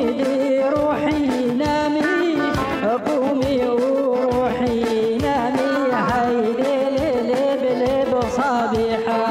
دي روحي نامي قومي وروحي نامي هيدي لب لب صبيحة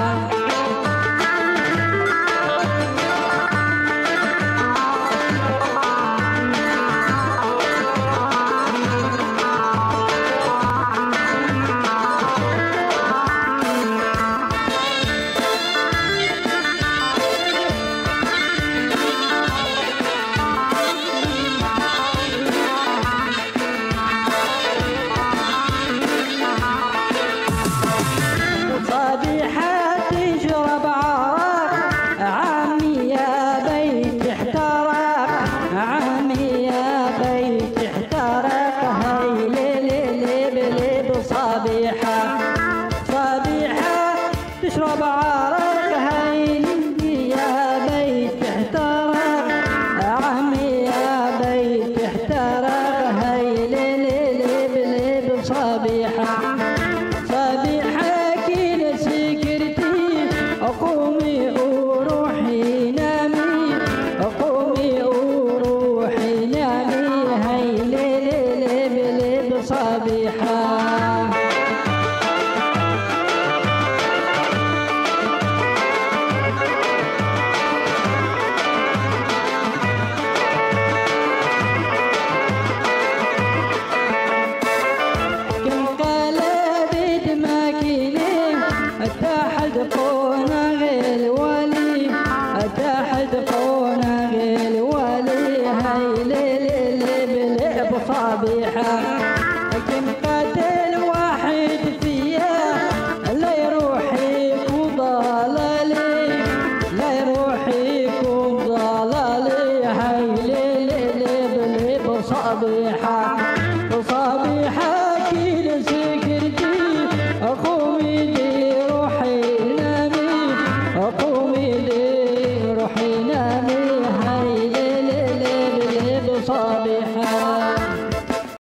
صبيحة تشرب عرق هيلي يا بيت احترق عمي يا بيت احترق هيلي لب لب صبيحة كيل سكرتي قومي وروحي نامي قومي وروحي نامي هيلي لب لب صبيحة تحدقونا غير ولي تحدقونا غير ولي هاي ليل بصبيحة كم قتل واحد فيا لا يروحيك وضلالي لا يروحيك وضلالي هاي ليل بصبيحة كيل سكرتي قومي دي قومي لي روحي نامي هاي ليل صبيحة